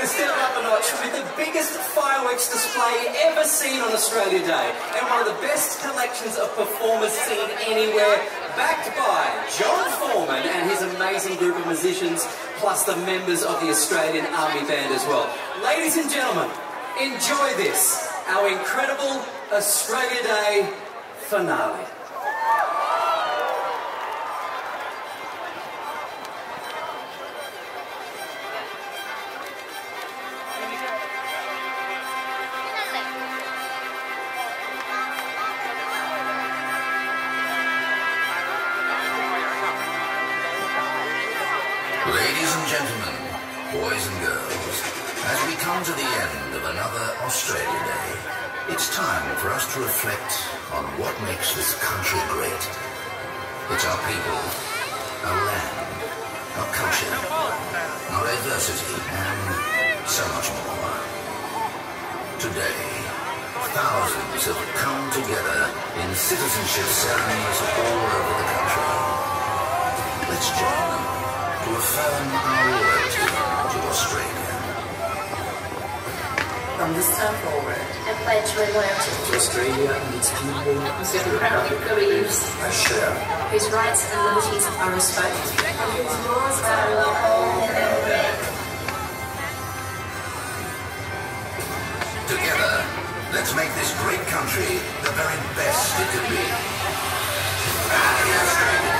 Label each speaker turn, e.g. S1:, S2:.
S1: step it up a notch with the biggest fireworks display ever seen on Australia Day and one of the best collections of performers seen anywhere, backed by John Foreman and his amazing group of musicians, plus the members of the Australian Army Band as well. Ladies and gentlemen, enjoy this, our incredible Australia Day finale.
S2: Ladies and gentlemen, boys and girls, as we come to the end of another Australia Day, it's time for us to reflect on what makes this country great. It's our people, our land, our culture, our diversity, and so much more. Today, thousands have come together in citizenship ceremonies all over the country. Let's join them to affirm our loyalty to Australia.
S3: From this time forward,
S4: I pledge my loyalty
S3: to Australia and its people,
S4: to the proudly believes
S3: I share,
S4: whose rights and liberties are respected, and whose laws are upheld and obeyed.
S2: Together, let's make this great country the very best it could be. Happy Australia Day.